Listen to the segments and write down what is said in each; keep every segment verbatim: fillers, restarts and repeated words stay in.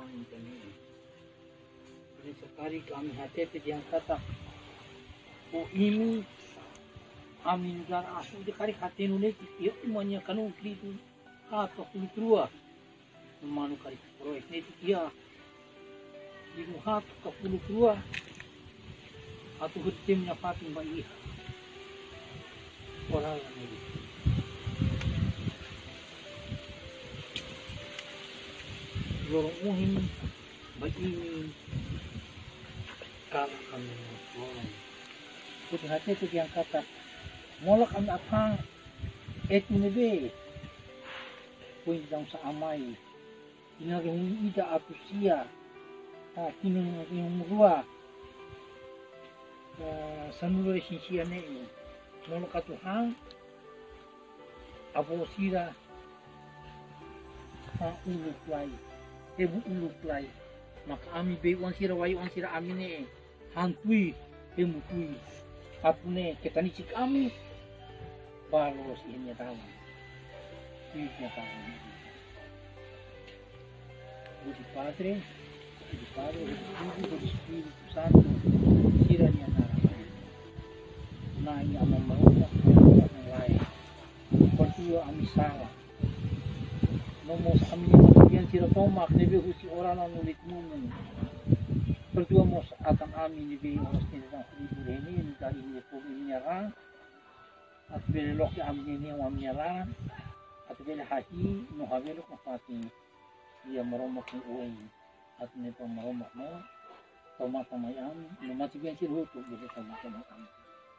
amin kami. Jadi sekali kami hati yang kata, oh ini amin negara asal dekari hati nunik, ia umanya kanu itu atau kulit dua, manu kari proyek itu ia dimuhat ke kulit dua, atau hutimnya patung bayi orang ini. Lorong muhim bagi ini kalau kami lorong putih hati itu yang kata molak kami apa itu nebe pun jam seamai ini lagi ida atau sia ah kini lagi murua sanuru sinsia ne molak Tuhan abo sira ah uluk lai Ebu uluk lai, maka ami be wan sira wayu wan sira ami ne hantui emu tui, apune ketani cik ami baros ini tahu, ini tahu. Budi Padre, Budi Padre, Budi Budi Espiritu Santo, sira ni anara. Na ini ama marulah yang lain, pertua ami salah. Nomos kami yang sira tomak nebe husi orang nulit mumen. Berdua mos akan ami nebe orang tentang hidup ini dari ini pun menyerang. Atau belok ke ami ini yang menyerang. Atau belok haji muhabelok mafati. Dia meromak ni uang. Atau neto meromak mo. Tomak tamayam. Nomasi biar sira hutuk jadi tomak tomak ami.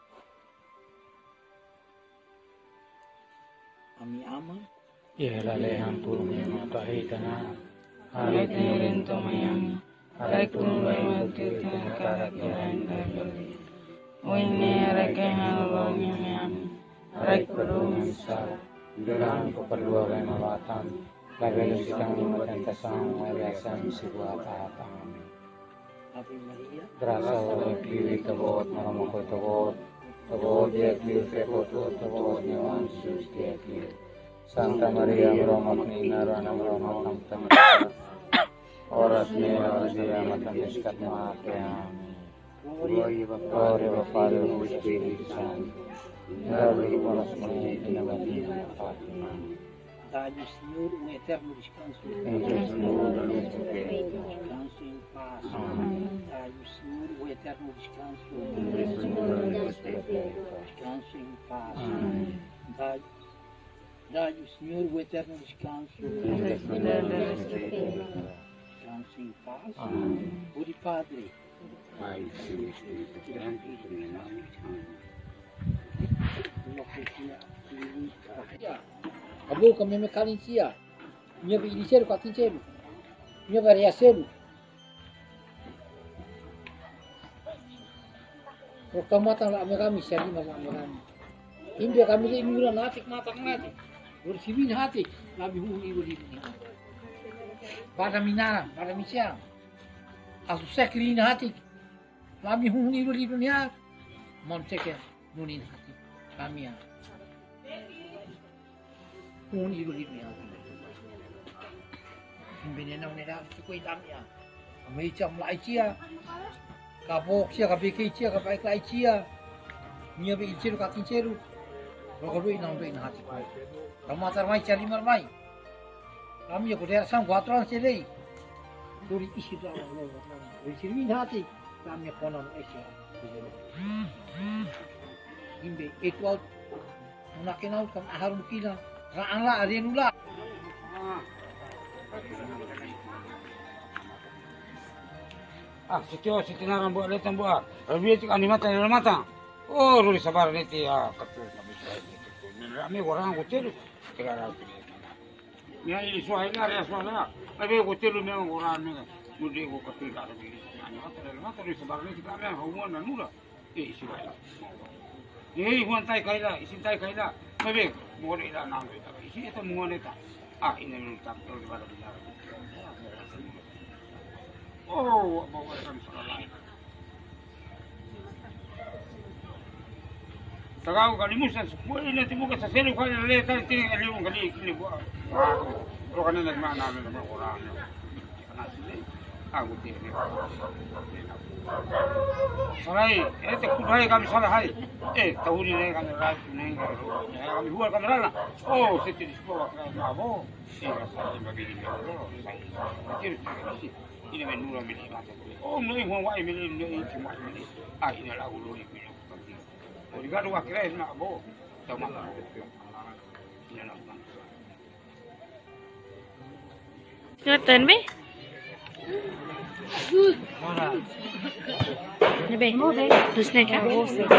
Ami ama. Ihlalehan pumi matahitana Haritin tomayami Harekun baymatitana karakirain dagoli Wini rekehan lomimiami Harekulu misal Dalam keperluan mawatan Lagali sikang imatan tasang Wariasan sebuah tahapan Berasa oleh kiri tebot Maramako tebot Tebot dia kiri Fekot tebot Nyawan sus dia kiri Santa Maria Romak Nina Rana Romak Tamtama Oras Nera Dia Matam Miskat Maake Amin Glory Bapa Del Espiritu Santo Dari Oras Mani Dinamatina Fatima Dá-lhe o Senhor um eterno descanso. Entre o Senhor e o Descanso em paz. Dá-lhe o Senhor o eterno descanso. Descanso em paz. Dá-lhe Dá-lhe o Senhor o eterno descanso. Descanso em paz. Budi Padre. Pai, Filho e Espírito Santo, em nome de Deus. Abo kami mekalin sia. Minha be iniciar com a tinchelo. Minha variação. O kamata la kami siali mas kami. Hindi kami le mura natik mata ngati. Bersibin hati labi hu ibu di sini. Pada minara, pada misiang. Asu seklin hati. Labi hu ibu di dunia. Mon seke nunin hati. Kami ya. Hu ibu di dunia. Benena unera cukup damia. Kami cam lai cia. Kapok cia, kapiki cia, kapai lai cia. Nia be iceru katin ceru. Rokodoi nang doi hati ko. Kamu atar mai cari marmai. Kami aku daerah sang kuatran selei. Duri isi dah Allah. Duri sini hati. Kami konon esi. Imbe equal. Nakenal kam harum kila. Raangla arenula. Ah, setiap setiap orang buat letan buat. Lebih cik animata dalam mata. Oh, ruli sabar nanti ya ketul kami saya itu. Kami orang hotel segala macam. Ya ini suai lah ya suai lah. Tapi hotel ni orang orang ni mudi ko ketul kat sini. Animata dalam mata ruli sabar nanti kami hubungan nula. Eh suai lah. Eh huan tai kaila, isin tai kaila. Tapi boleh lah nama itu. Isi itu muan itu. Ah ini minta terus pada bicara. Oh, bawa kan salah. Tagaw kalimusan boleh nanti buka sasero kaya letan ting alimong kali kini buat. Ro kana nagmana na ng orang. asli aku tidak. Sarai, eh terkudai kami salah hari. Eh tahu ni kami rai ni kami buat kami rana. Oh setiap sekolah kami abo. Eh rasa bagi dia. Kira ini menurut mili mata. Oh mulai huang wai mili mili cuma mili. Ah ini lagu lori mili. Oh di gaduh akhirnya nak abo. Tahu mana? Ini nak. Ngeten be? Be, terus nih kan?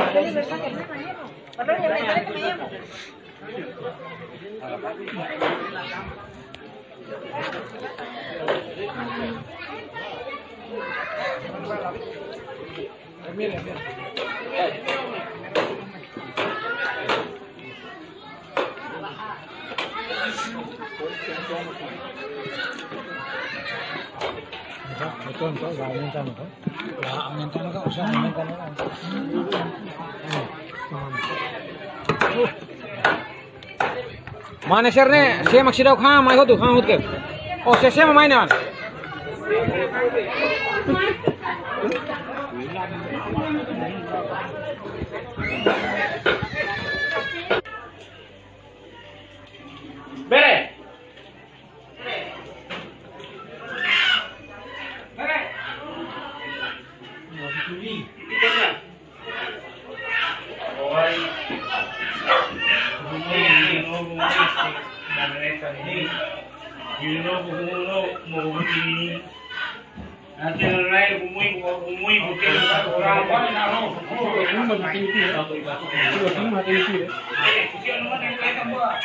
Betul betul nggak minta nih kan? Nggak minta nih kan? Usah minta nih kan? Mana share nih? Saya maksud aku kah mai hotu kah hotu ke? Oh saya saya mainan. Bere. Nanti nilai umui umui bukan satu orang mana naruh. Ini mati itu ya. Ini mati itu ya. Eh, kucing mana yang mereka buat?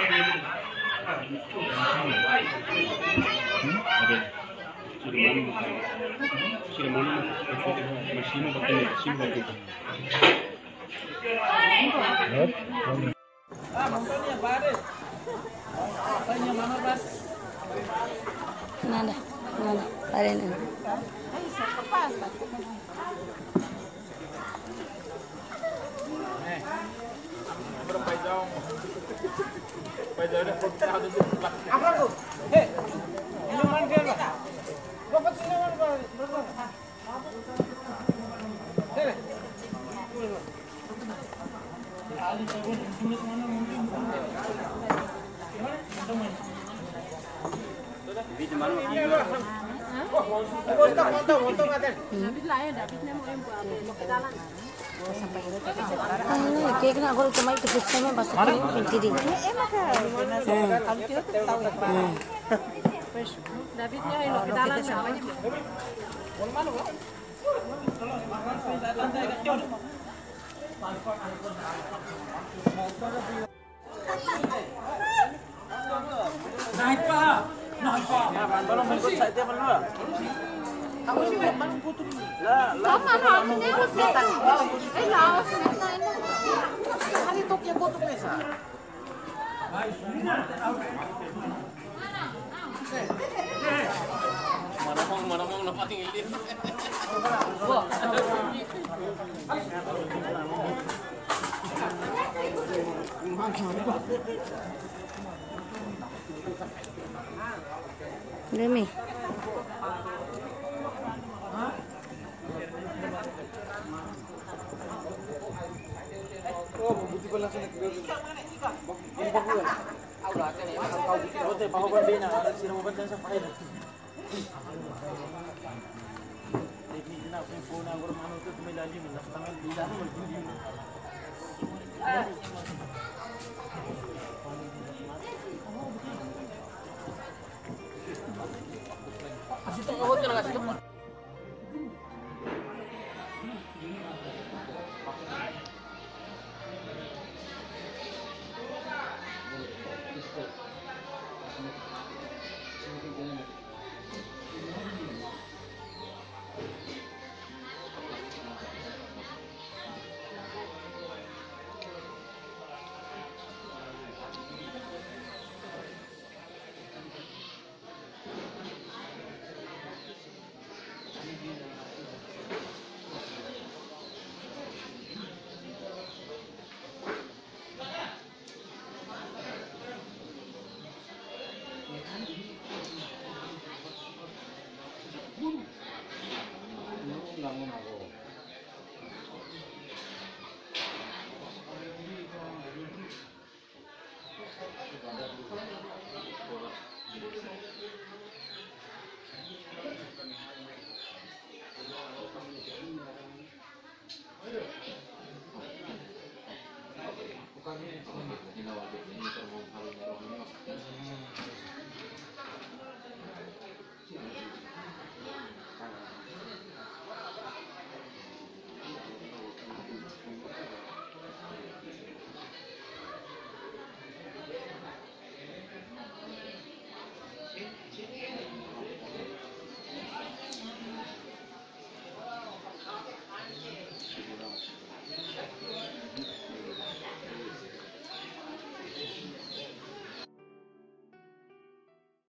Nada, nada, arena. Ah, kayak kena aku cuma itu sistemnya pas ini penting. Davidnya ini kedalan namanya. Naik pak, naik pak. Balong ikut saya dia belum. Aku sih balong putus. Lah, lah. Kamu harusnya datang. Eh, lah, hari tok ya putus mesa. Mana mau mana mau nak tinggal dia. Demi. Oh, buti pala sa nag-gawin. Yung bagulan. Wala ka na yung nakakaw buti. Ote, pakabandi na. Sinamabanda sa pakay na. Teknik na. Kung po na ako rin ano ito, tumilalim. Nasa tangan, bila ako mag-hindi mo. Kasi ito, ako ito na kasi ito. Guru.